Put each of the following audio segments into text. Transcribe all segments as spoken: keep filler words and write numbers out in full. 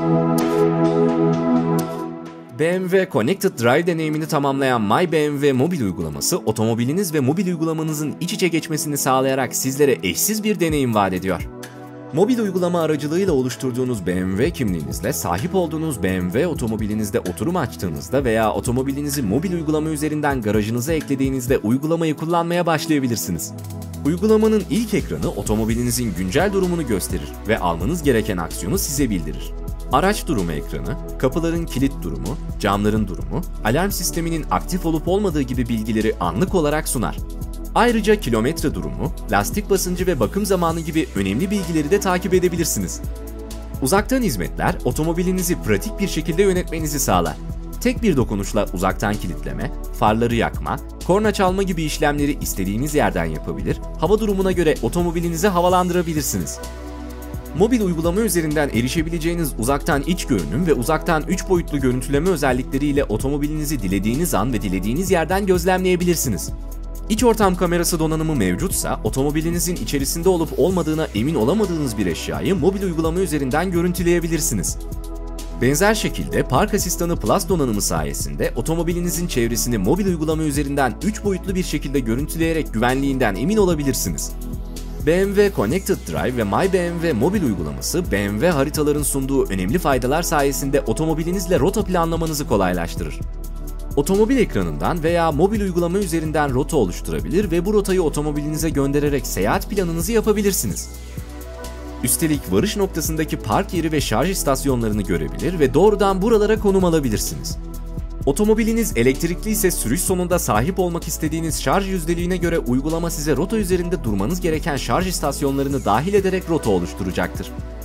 B M W Connected Drive deneyimini tamamlayan My B M W mobil uygulaması, otomobiliniz ve mobil uygulamanızın iç içe geçmesini sağlayarak sizlere eşsiz bir deneyim vaat ediyor. Mobil uygulama aracılığıyla oluşturduğunuz B M W kimliğinizle sahip olduğunuz B M W otomobilinizde oturum açtığınızda veya otomobilinizi mobil uygulama üzerinden garajınıza eklediğinizde uygulamayı kullanmaya başlayabilirsiniz. Uygulamanın ilk ekranı otomobilinizin güncel durumunu gösterir ve almanız gereken aksiyonu size bildirir. Araç durumu ekranı, kapıların kilit durumu, camların durumu, alarm sisteminin aktif olup olmadığı gibi bilgileri anlık olarak sunar. Ayrıca kilometre durumu, lastik basıncı ve bakım zamanı gibi önemli bilgileri de takip edebilirsiniz. Uzaktan hizmetler, otomobilinizi pratik bir şekilde yönetmenizi sağlar. Tek bir dokunuşla uzaktan kilitleme, farları yakma, korna çalma gibi işlemleri istediğiniz yerden yapabilir, hava durumuna göre otomobilinizi havalandırabilirsiniz. Mobil uygulama üzerinden erişebileceğiniz uzaktan iç görünüm ve uzaktan üç boyutlu görüntüleme özellikleriyle otomobilinizi dilediğiniz an ve dilediğiniz yerden gözlemleyebilirsiniz. İç ortam kamerası donanımı mevcutsa, otomobilinizin içerisinde olup olmadığına emin olamadığınız bir eşyayı mobil uygulama üzerinden görüntüleyebilirsiniz. Benzer şekilde Park Asistanı Plus donanımı sayesinde otomobilinizin çevresini mobil uygulama üzerinden üç boyutlu bir şekilde görüntüleyerek güvenliğinden emin olabilirsiniz. B M W Connected Drive ve My B M W mobil uygulaması, B M W haritaların sunduğu önemli faydalar sayesinde otomobilinizle rota planlamanızı kolaylaştırır. Otomobil ekranından veya mobil uygulama üzerinden rota oluşturabilir ve bu rotayı otomobilinize göndererek seyahat planınızı yapabilirsiniz. Üstelik varış noktasındaki park yeri ve şarj istasyonlarını görebilir ve doğrudan buralara konum alabilirsiniz. Otomobiliniz elektrikli ise sürüş sonunda sahip olmak istediğiniz şarj yüzdeliğine göre uygulama size rota üzerinde durmanız gereken şarj istasyonlarını dahil ederek rota oluşturacaktır.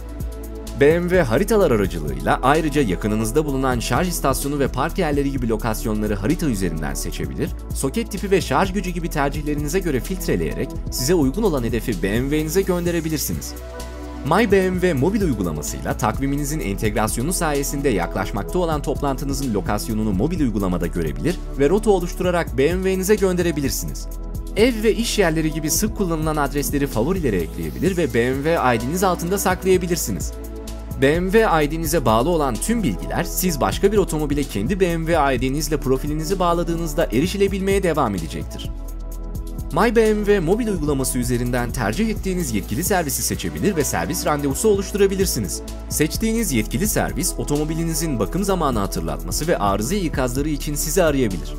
B M W haritalar aracılığıyla ayrıca yakınınızda bulunan şarj istasyonu ve park yerleri gibi lokasyonları harita üzerinden seçebilir, soket tipi ve şarj gücü gibi tercihlerinize göre filtreleyerek size uygun olan hedefi B M W'nize gönderebilirsiniz. My B M W mobil uygulamasıyla takviminizin entegrasyonu sayesinde yaklaşmakta olan toplantınızın lokasyonunu mobil uygulamada görebilir ve rota oluşturarak B M W'nize gönderebilirsiniz. Ev ve iş yerleri gibi sık kullanılan adresleri favorilere ekleyebilir ve B M W I D'niz altında saklayabilirsiniz. B M W I D'nize bağlı olan tüm bilgiler, siz başka bir otomobile kendi B M W I D'nizle profilinizi bağladığınızda erişilebilmeye devam edecektir. My B M W mobil uygulaması üzerinden tercih ettiğiniz yetkili servisi seçebilir ve servis randevusu oluşturabilirsiniz. Seçtiğiniz yetkili servis, otomobilinizin bakım zamanı hatırlatması ve arıza ikazları için sizi arayabilir.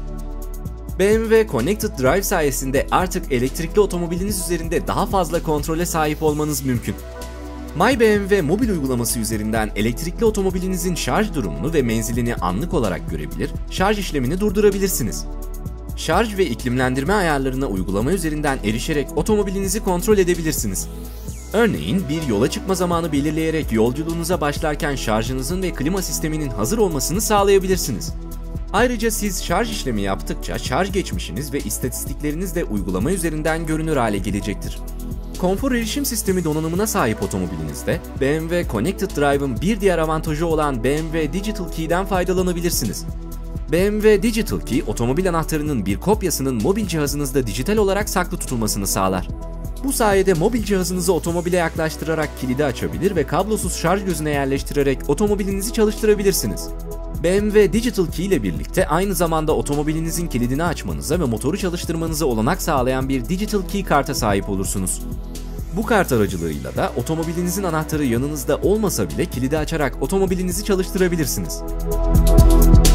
B M W Connected Drive sayesinde artık elektrikli otomobiliniz üzerinde daha fazla kontrole sahip olmanız mümkün. My B M W mobil uygulaması üzerinden elektrikli otomobilinizin şarj durumunu ve menzilini anlık olarak görebilir, şarj işlemini durdurabilirsiniz. Şarj ve iklimlendirme ayarlarına uygulama üzerinden erişerek otomobilinizi kontrol edebilirsiniz. Örneğin bir yola çıkma zamanı belirleyerek yolculuğunuza başlarken şarjınızın ve klima sisteminin hazır olmasını sağlayabilirsiniz. Ayrıca siz şarj işlemi yaptıkça şarj geçmişiniz ve istatistikleriniz de uygulama üzerinden görünür hale gelecektir. Konfor erişim sistemi donanımına sahip otomobilinizde B M W Connected Drive'ın bir diğer avantajı olan B M W Digital Key'den faydalanabilirsiniz. B M W Digital Key, otomobil anahtarının bir kopyasının mobil cihazınızda dijital olarak saklı tutulmasını sağlar. Bu sayede mobil cihazınızı otomobile yaklaştırarak kilidi açabilir ve kablosuz şarj gözüne yerleştirerek otomobilinizi çalıştırabilirsiniz. B M W Digital Key ile birlikte aynı zamanda otomobilinizin kilidini açmanıza ve motoru çalıştırmanıza olanak sağlayan bir Digital Key karta sahip olursunuz. Bu kart aracılığıyla da otomobilinizin anahtarı yanınızda olmasa bile kilidi açarak otomobilinizi çalıştırabilirsiniz.